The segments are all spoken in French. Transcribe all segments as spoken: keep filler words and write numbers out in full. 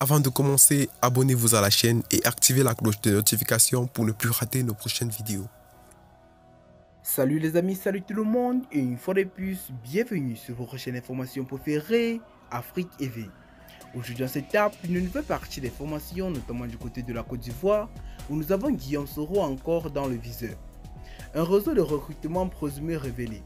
Avant de commencer, abonnez-vous à la chaîne et activez la cloche de notification pour ne plus rater nos prochaines vidéos. Salut les amis, salut tout le monde et une fois de plus, bienvenue sur vos chaînes d'informations préférées, Afrique T V. Aujourd'hui dans cette table, une nouvelle partie des formations, notamment du côté de la Côte d'Ivoire, où nous avons Guillaume Soro encore dans le viseur. Un réseau de recrutement présumé révélé.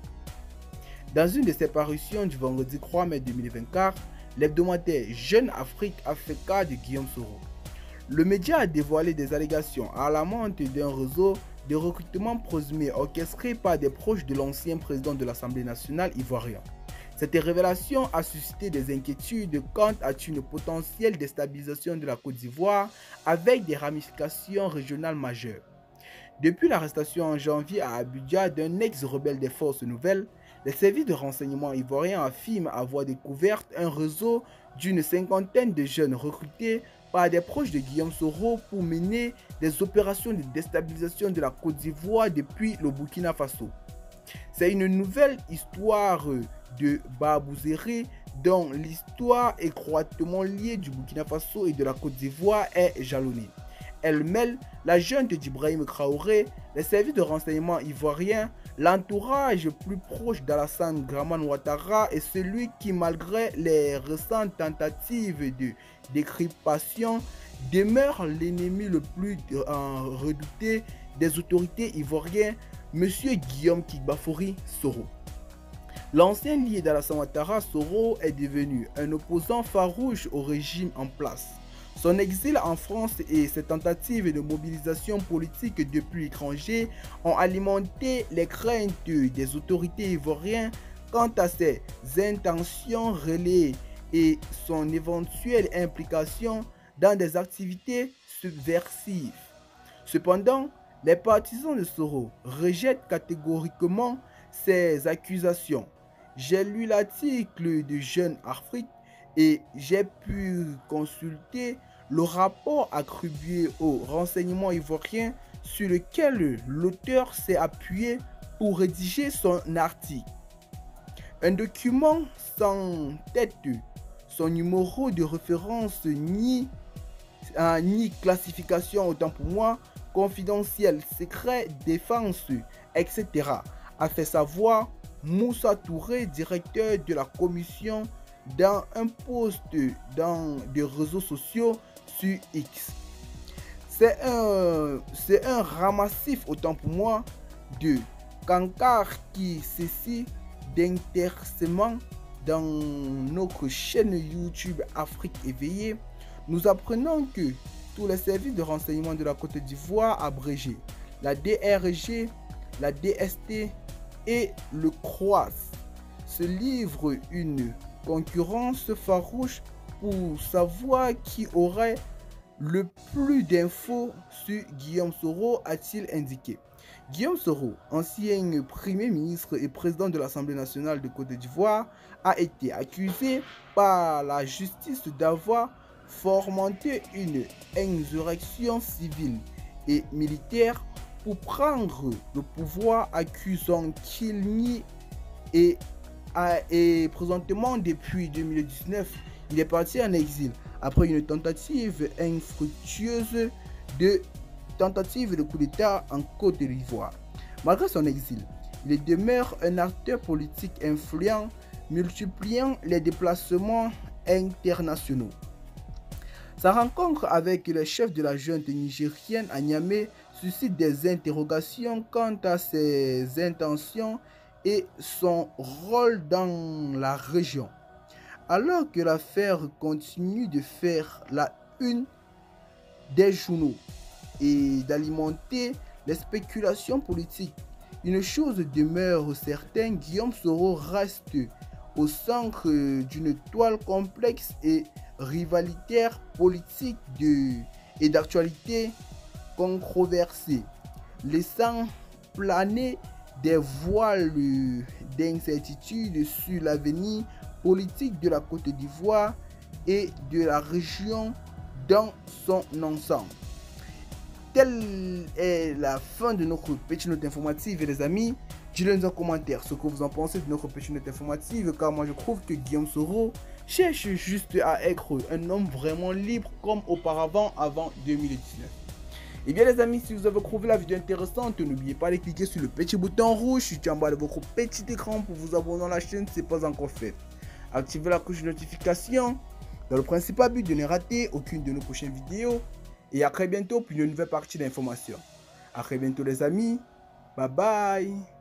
Dans une de ses parutions du vendredi trois mai deux mille vingt-quatre, l'hebdomadaire Jeune Afrique a fait cas de Guillaume Soro. Le média a dévoilé des allégations alarmantes d'un réseau de recrutement présumé orchestré par des proches de l'ancien président de l'Assemblée nationale ivoirien. Cette révélation a suscité des inquiétudes quant à une potentielle déstabilisation de la Côte d'Ivoire avec des ramifications régionales majeures. Depuis l'arrestation en janvier à Abidjan d'un ex-rebelle des forces nouvelles, les services de renseignement ivoiriens affirment avoir découvert un réseau d'une cinquantaine de jeunes recrutés par des proches de Guillaume Soro pour mener des opérations de déstabilisation de la Côte d'Ivoire depuis le Burkina Faso. C'est une nouvelle histoire de Babouzéré dont l'histoire étroitement liée du Burkina Faso et de la Côte d'Ivoire est jalonnée. Elle mêle la junte d'Ibrahim Traoré, les services de renseignement ivoiriens, l'entourage plus proche d'Alassane Dramane Ouattara et celui qui, malgré les récentes tentatives de décryptation, demeure l'ennemi le plus euh, redouté des autorités ivoiriennes, M. Guillaume Kigbafori Soro. L'ancien lié d'Alassane Ouattara, Soro est devenu un opposant farouche au régime en place. Son exil en France et ses tentatives de mobilisation politique depuis l'étranger ont alimenté les craintes des autorités ivoiriennes quant à ses intentions relayées et son éventuelle implication dans des activités subversives. Cependant, les partisans de Soro rejettent catégoriquement ces accusations. J'ai lu l'article de Jeune Afrique et j'ai pu consulter le rapport attribué au renseignement ivoirien sur lequel l'auteur s'est appuyé pour rédiger son article. Un document sans tête, son numéro de référence ni, euh, ni classification, autant pour moi, confidentiel, secret, défense, et cetera a fait savoir Moussa Touré, directeur de la commission, dans un post dans des réseaux sociaux sur X. C'est un, c'est un ramassif, autant pour moi, de cancars qui ceci d'intercement dans notre chaîne YouTube Afrique Éveillée. Nous apprenons que tous les services de renseignement de la Côte d'Ivoire abrégés, la D R G, la D S T et le C R O A S, se livrent une concurrence farouche pour savoir qui aurait le plus d'infos sur Guillaume Soro, a-t-il indiqué. Guillaume Soro, ancien Premier ministre et président de l'Assemblée nationale de Côte d'Ivoire, a été accusé par la justice d'avoir fomenté une insurrection civile et militaire pour prendre le pouvoir, accusant qu'il nie et Et présentement, depuis deux mille dix-neuf, il est parti en exil après une tentative infructueuse de tentative de coup d'État en Côte d'Ivoire. Malgré son exil, il demeure un acteur politique influent, multipliant les déplacements internationaux. Sa rencontre avec le chef de la junte nigérienne à Niamey suscite des interrogations quant à ses intentions et son rôle dans la région. Alors que l'affaire continue de faire la une des journaux et d'alimenter les spéculations politiques, une chose demeure certaine, Guillaume Soro reste au centre d'une toile complexe et rivalitaire politique de, et d'actualité controversée, laissant planer des voiles d'incertitude sur l'avenir politique de la Côte d'Ivoire et de la région dans son ensemble. Telle est la fin de notre petite note informative, les amis. Dites-le en commentaire ce que vous en pensez de notre petite note informative, car moi je trouve que Guillaume Soro cherche juste à être un homme vraiment libre comme auparavant avant deux mille dix-neuf. Et bien les amis, si vous avez trouvé la vidéo intéressante, n'oubliez pas de cliquer sur le petit bouton rouge situé en bas de votre petit écran pour vous abonner à la chaîne si ce n'est pas encore fait. Activez la cloche de notification dans le principal but de ne rater aucune de nos prochaines vidéos. Et à très bientôt pour une nouvelle partie d'informations. À très bientôt les amis. Bye bye.